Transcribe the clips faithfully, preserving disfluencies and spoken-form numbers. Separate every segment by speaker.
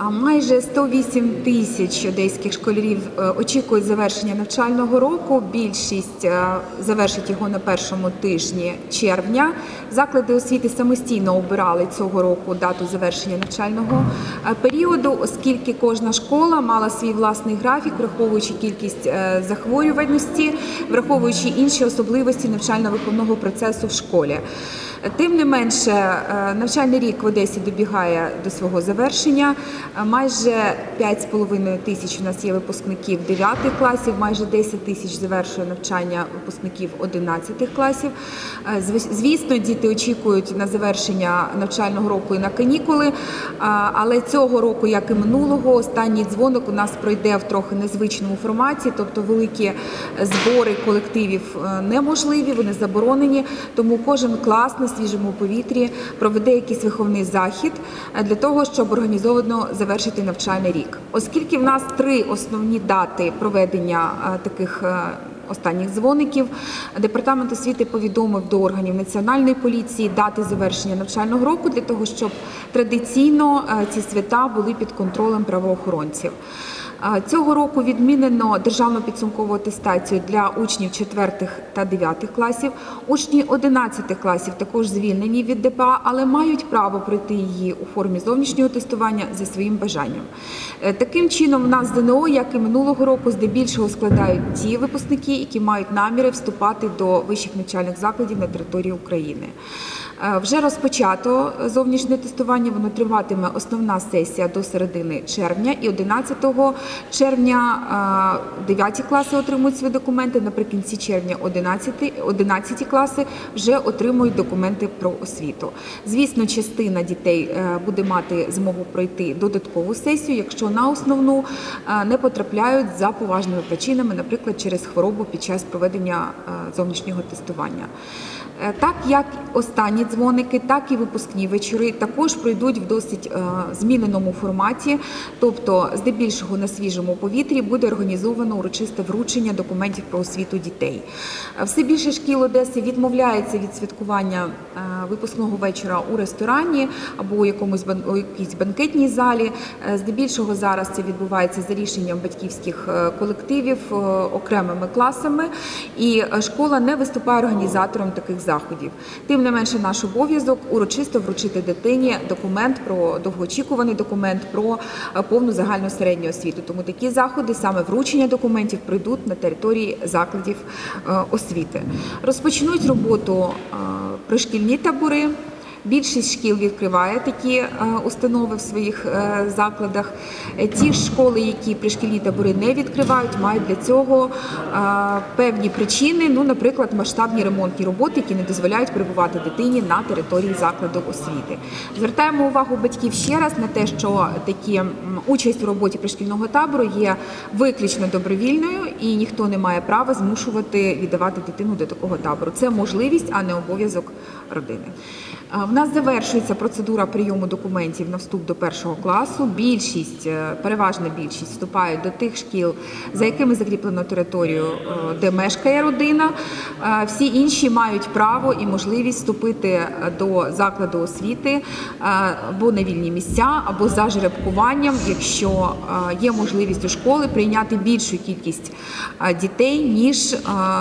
Speaker 1: Майже сто вісім тисяч одеських школярів очікують завершення навчального року. Більшість завершить його на першому тижні червня. Заклади освіти самостійно обирали цього року дату завершення навчального періоду, оскільки кожна школа мала свій власний графік, враховуючи кількість захворюваності, враховуючи інші особливості навчально-виховного процесу в школі. Тим не менше, навчальний рік в Одесі добігає до свого завершення. Майже п'ять з половиною тисяч у нас є випускників дев'ятих класів, майже десять тисяч завершує навчання випускників одинадцятих класів. Звісно, діти очікують на завершення навчального року і на канікули, але цього року, як і минулого, останній дзвоник у нас пройде в трохи незвичному форматі, тобто великі збори колективів неможливі, вони заборонені, тому кожен клас на свіжому повітрі проведе якийсь виховний захід для того, щоб організовано завершити навчальний рік. Оскільки в нас три основні дати проведення таких останніх дзвоників, Департамент освіти повідомив до органів Національної поліції дати завершення навчального року для того, щоб традиційно ці свята були під контролем правоохоронців. Цього року відмінено державну підсумкову атестацію для учнів четвертих та дев'ятих класів. Учні одинадцятих класів також звільнені від ДПА, але мають право пройти її у формі зовнішнього тестування за своїм бажанням. Таким чином, в нас ЗНО, як і минулого року, здебільшого складають ті випускники, які мають наміри вступати до вищих навчальних закладів на території України. Вже розпочато зовнішнє тестування, воно триватиме основна сесія до середини червня, і одинадцятого червня дев'яті класи отримують свої документи, наприкінці червня одинадцяті класи вже отримують документи про освіту. Звісно, частина дітей буде мати змогу пройти додаткову сесію, якщо на основну не потрапляють за поважними причинами, наприклад, через хворобу під час проведення зовнішнього тестування. Так як останні дзвоники, так і випускні вечори також пройдуть в досить зміненому форматі, тобто здебільшого на свіжому повітрі буде організовано урочисте вручення документів про освіту дітей. Все більше шкіл Одеси відмовляється від святкування випускного вечора у ресторані або у якомусь у якійсь банкетній залі. Здебільшого зараз це відбувається за рішенням батьківських колективів окремими класами, і школа не виступає організатором таких заходів. Тим не менше, наш обов'язок урочисто вручити дитині документ про довгоочікуваний документ про повну загальну середню освіту. Тому такі заходи, саме вручення документів, пройдуть на території закладів освіти. Розпочнуть роботу пришкільні табори. Більшість шкіл відкриває такі установи в своїх закладах. Ті школи, які пришкільні табори не відкривають, мають для цього певні причини, ну, наприклад, масштабні ремонтні роботи, які не дозволяють перебувати дитині на території закладу освіти. Звертаємо увагу батьків ще раз на те, що такі участь у роботі пришкільного табору є виключно добровільною, і ніхто не має права змушувати віддавати дитину до такого табору. Це можливість, а не обов'язок родини. В нас завершується процедура прийому документів на вступ до першого класу. Більшість, переважна більшість вступають до тих шкіл, за якими закріплено територію, де мешкає родина. Всі інші мають право і можливість вступити до закладу освіти або на вільні місця, або за жеребкуванням, якщо є можливість у школи прийняти більшу кількість дітей, ніж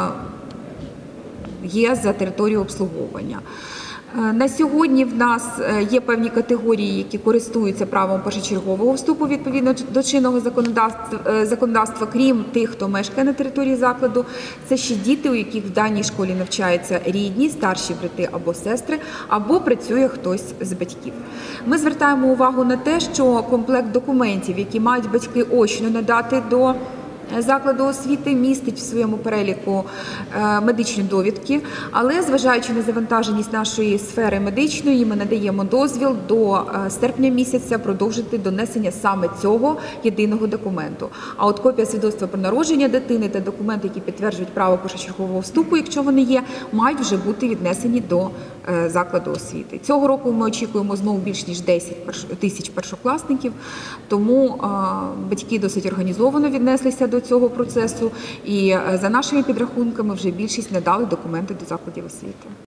Speaker 1: є за територією обслуговування. На сьогодні в нас є певні категорії, які користуються правом першочергового вступу відповідно до чинного законодавства, законодавства, крім тих, хто мешкає на території закладу. Це ще діти, у яких в даній школі навчаються рідні, старші брати або сестри, або працює хтось з батьків. Ми звертаємо увагу на те, що комплект документів, які мають батьки очно надати до закладу освіти, містить в своєму переліку медичні довідки, але, зважаючи на завантаженість нашої сфери медичної, ми надаємо дозвіл до серпня місяця продовжити донесення саме цього єдиного документу. А от копія свідоцтва про народження дитини та документи, які підтверджують право першочергового вступу, якщо вони є, мають вже бути віднесені до закладу освіти. Цього року ми очікуємо знову більш ніж десять тисяч першокласників, тому батьки досить організовано віднеслися до цього процесу, і за нашими підрахунками вже більшість надали документи до закладів освіти.